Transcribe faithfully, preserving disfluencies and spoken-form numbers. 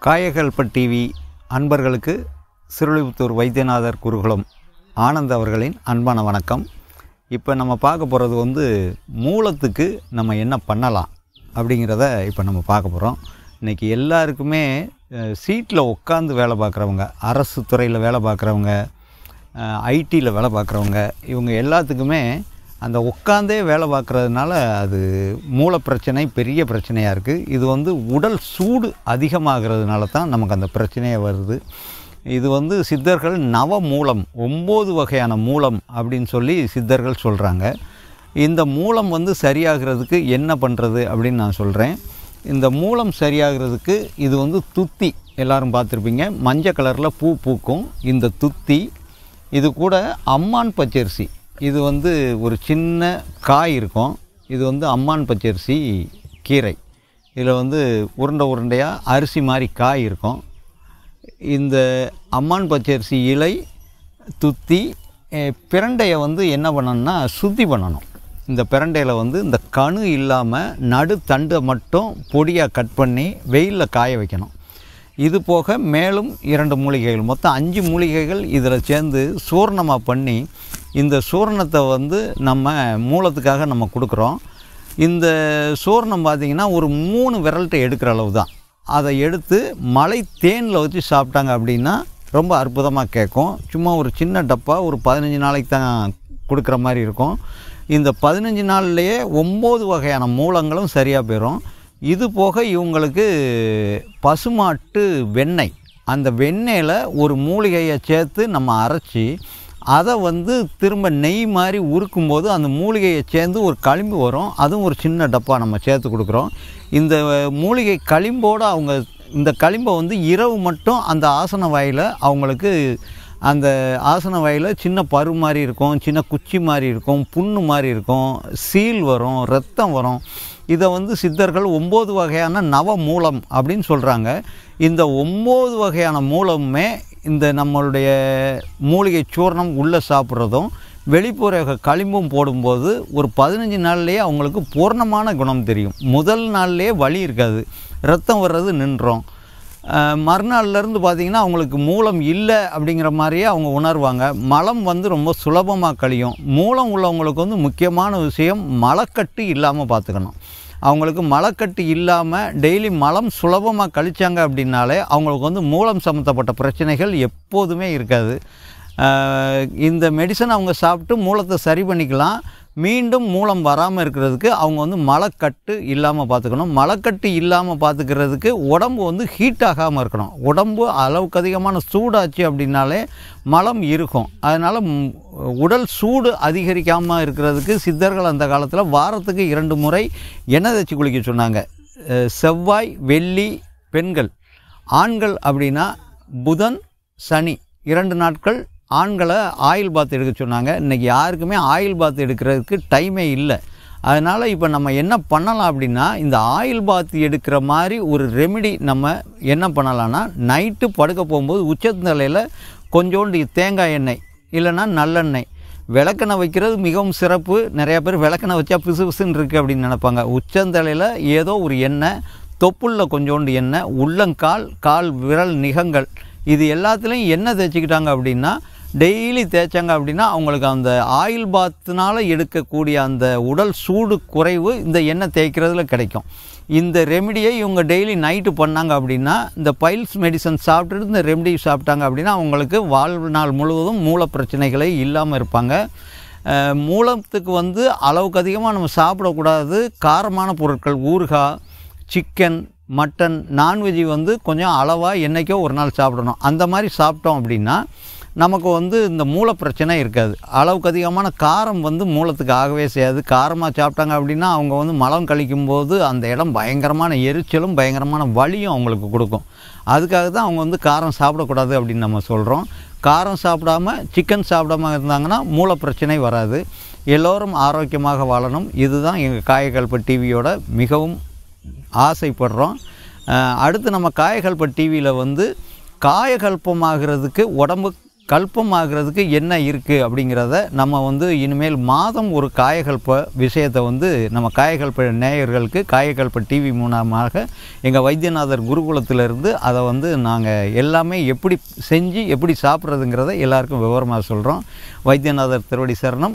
காயகல்ப TV அன்பர்களுக்கு சிறுவில்லிபுத்தூர் வைத்தியநாதர் குருகுலம் ஆனந்த் அவர்களின் அன்பான வணக்கம். இப்போ நம்ம பார்க்க போகிறது வந்து மூலத்துக்கு நம்ம என்ன பண்ணலாம் அப்படிங்கிறத இப்போ நம்ம பார்க்க போகிறோம். இன்றைக்கி எல்லாருக்குமே சீட்டில் உட்காந்து வேலை பார்க்குறவங்க, அரசு துறையில் வேலை பார்க்குறவங்க, ஐடியில் வேலை பார்க்குறவங்க, இவங்க எல்லாத்துக்குமே அந்த உட்காந்தே வேலை பார்க்குறதுனால அது மூல பிரச்சனை பெரிய பிரச்சனையாக இருக்குது. இது வந்து உடல் சூடு அதிகமாகிறதுனால தான் நமக்கு அந்த பிரச்சனையே வருது. இது வந்து சித்தர்கள் நவ மூலம், ஒம்பது வகையான மூலம் அப்படின்னு சொல்லி சித்தர்கள் சொல்கிறாங்க. இந்த மூலம் வந்து சரியாகிறதுக்கு என்ன பண்ணுறது அப்படின்னு நான் சொல்கிறேன். இந்த மூலம் சரியாகிறதுக்கு இது வந்து துத்தி, எல்லோரும் பார்த்துருப்பீங்க, மஞ்சள் கலரில் பூ பூக்கும் இந்த துத்தி. இது கூட அம்மான் பச்சரிசி, இது வந்து ஒரு சின்ன காய் இருக்கும். இது வந்து அம்மான் பச்சரிசி கீரை. இதில் வந்து உருண்டை உருண்டையாக அரிசி மாதிரி காய் இருக்கும். இந்த அம்மான் பச்சரிசி இலை, துத்தி, பிரண்டையை வந்து என்ன பண்ணணும்னா சுத்தி பண்ணணும். இந்த பிரண்டையில் வந்து இந்த கணு இல்லாமல் நடு தண்டை மட்டும் பொடியாக கட் பண்ணி வெயிலில் காய வைக்கணும். இது போக மேலும் இரண்டு மூலிகைகள், மொத்தம் அஞ்சு மூலிகைகள் இதில் சேர்ந்து சூர்ணமாக பண்ணி இந்த சூர்ணத்தை வந்து நம்ம மூலத்துக்காக நம்ம கொடுக்குறோம். இந்த சூர்ணம் பார்த்திங்கன்னா ஒரு மூணு விரல்கிட்ட எடுக்கிற அளவு தான். அதை எடுத்து மலை தேனில் வச்சு சாப்பிட்டாங்க அப்படின்னா ரொம்ப அற்புதமாக கேட்கும். சும்மா ஒரு சின்ன டப்பா ஒரு பதினஞ்சு நாளைக்கு தான் கொடுக்குற மாதிரி இருக்கும். இந்த பதினஞ்சு நாள்லேயே ஒம்பது வகையான மூலங்களும் சரியாக போயிடும். இது போக இவங்களுக்கு பசுமாட்டு வெண்ணெய், அந்த வெண்ணெயில் ஒரு மூலிகையை சேர்த்து நம்ம அரைச்சி அதை வந்து திரும்ப நெய் மாதிரி உருக்கும்போது அந்த மூலிகையை சேர்ந்து ஒரு களிம்பு வரும். அதுவும் ஒரு சின்ன டப்பா நம்ம சேர்த்து கொடுக்குறோம். இந்த மூலிகை களிம்போடு அவங்க இந்த களிம்பை வந்து இரவு மட்டும் அந்த ஆசன வாயில் அவங்களுக்கு, அந்த ஆசன வாயில் சின்ன பரு மாதிரி இருக்கும், சின்ன குச்சி மாதிரி இருக்கும், புண்ணு மாதிரி இருக்கும், சீல் வரும், ரத்தம் வரும். இதை வந்து சித்தர்கள் ஒம்பது வகையான நவ மூலம் அப்படின்னு சொல்கிறாங்க. இந்த ஒம்பது வகையான மூலமுமே இந்த நம்மளுடைய மூலிகை சூர்ணம் உள்ளே சாப்பிட்றதும் வெளிப்புற களிம்பும் போடும்போது ஒரு பதினஞ்சு நாள்லேயே அவங்களுக்கு பூர்ணமான குணம் தெரியும். முதல் நாள்லேயே வலி இருக்காது, ரத்தம் வர்றது நின்றோம். மறுநாள்லேருந்து பார்த்திங்கன்னா அவங்களுக்கு மூலம் இல்லை அப்படிங்கிற மாதிரியே அவங்க உணர்வாங்க. மலம் வந்து ரொம்ப சுலபமாக கழியும். மூலம் உள்ளவங்களுக்கு வந்து முக்கியமான விஷயம் மலக்கட்டு இல்லாமல் பார்த்துக்கணும். அவங்களுக்கு மலக்கட்டு இல்லாமல் டெய்லி மலம் சுலபமாக கழித்தாங்க அப்படின்னாலே அவங்களுக்கு வந்து மூலம் சம்மந்தப்பட்ட பிரச்சனைகள் எப்போதுமே இருக்காது. இந்த மெடிசன் அவங்க சாப்பிட்டு மூலத்தை சரி பண்ணிக்கலாம். மீண்டும் மூலம் வராமல் இருக்கிறதுக்கு அவங்க வந்து மலக்கட்டு இல்லாமல் பார்த்துக்கணும். மலக்கட்டு இல்லாமல் பார்த்துக்கிறதுக்கு உடம்பு வந்து ஹீட் ஆகாமல் இருக்கணும். உடம்பு அளவுக்கு அதிகமான சூடாச்சு அப்படின்னாலே மலம் இருக்கும். அதனால் உடல் சூடு அதிகரிக்காமல் இருக்கிறதுக்கு சித்தர்கள் அந்த காலத்தில் வாரத்துக்கு இரண்டு முறை எண்ணெய் தேய்ச்சி குளிக்க சொன்னாங்க. செவ்வாய் வெள்ளி பெண்கள், ஆண்கள் அப்படின்னா புதன் சனி இரண்டு நாட்கள் ஆண்களை ஆயில் பாத் எடுக்க சொன்னாங்க. இன்றைக்கி யாருக்குமே ஆயில் பாத் எடுக்கிறதுக்கு டைமே இல்லை. அதனால் இப்போ நம்ம என்ன பண்ணலாம் அப்படின்னா, இந்த ஆயில் பாத் எடுக்கிற மாதிரி ஒரு ரெமிடி நம்ம என்ன பண்ணலான்னா, நைட்டு படுக்க போகும்போது உச்சந்தலையில் கொஞ்சோண்டு தேங்காய் எண்ணெய் இல்லைன்னா நல்லெண்ணெய், விளக்கெண்ணெய் வைக்கிறது மிகவும் சிறப்பு. நிறையா பேர் விளக்கெண்ணெய் வச்சா பிசு பிசுன்னு இருக்குது அப்படின்னு நினைப்பாங்க. உச்சந்தலையில் ஏதோ ஒரு எண்ணெய், தொப்புளில் கொஞ்சோண்டு எண்ணெய், உள்ளங்கால், கால் விரல் நிகங்கள், இது எல்லாத்துலேயும் எண்ணெய் தேய்ச்சிக்கிட்டாங்க அப்படின்னா, டெய்லி தேய்ச்சாங்க அப்படின்னா அவங்களுக்கு அந்த ஆயில் பாத்துனால் எடுக்கக்கூடிய அந்த உடல் சூடு குறைவு இந்த எண்ணெய் தேய்க்கிறதுல கிடைக்கும். இந்த ரெமிடியை இவங்க டெய்லி நைட்டு பண்ணாங்க அப்படின்னா, இந்த பைல்ஸ் மெடிசன் சாப்பிட்டுட்டு இந்த ரெமிடி சாப்பிட்டாங்க அப்படின்னா அவங்களுக்கு வாழ்நாள் முழுவதும் மூல பிரச்சனைகளே இல்லாமல் இருப்பாங்க. மூலத்துக்கு வந்து அளவுக்கு அதிகமாக நம்ம சாப்பிடக்கூடாது. காரமான பொருட்கள், ஊறுகாய், சிக்கன், மட்டன், நான்வெஜ்ஜி வந்து கொஞ்சம் அளவாக என்றைக்கோ ஒரு நாள் சாப்பிடணும். அந்த மாதிரி சாப்பிட்டோம் அப்படின்னா நமக்கு வந்து இந்த மூல பிரச்சனை இருக்காது. அளவுக்கு அதிகமான காரம் வந்து மூலத்துக்கு ஆகவே செய்யாது. காரமாக சாப்பிட்டாங்க அப்படின்னா அவங்க வந்து மலம் கழிக்கும்போது அந்த இடம் பயங்கரமான எரிச்சலும் பயங்கரமான வலியும் அவங்களுக்கு கொடுக்கும். அதுக்காக தான் அவங்க வந்து காரம் சாப்பிடக்கூடாது அப்படின்னு நம்ம சொல்கிறோம். காரம் சாப்பிடாமல் சிக்கன் சாப்பிடாம இருந்தாங்கன்னா மூல பிரச்சனை வராது. எல்லோரும் ஆரோக்கியமாக வாழணும். இதுதான் எங்கள் காயகல்ப டிவியோட மிகவும் ஆசைப்படுறோம். அடுத்து நம்ம காயகல்ப டிவியில் வந்து காயகல்பமாகிறதுக்கு உடம்பு கல்பமாகிறதுக்கு என்ன இருக்குது அப்படிங்கிறத நம்ம வந்து இனிமேல் மாதம் ஒரு காயகல்ப விஷயத்தை வந்து நம்ம காயகல்ப நேயர்களுக்கு காயகல்ப டிவி மூலமாக எங்கள் வைத்தியநாதர் குருகுலத்திலிருந்து அதை வந்து நாங்கள் எல்லாமே எப்படி செஞ்சு எப்படி சாப்பிட்றதுங்கிறத எல்லாருக்கும் விவரமாக சொல்கிறோம். வைத்தியநாதர் திருவடி சரணம்.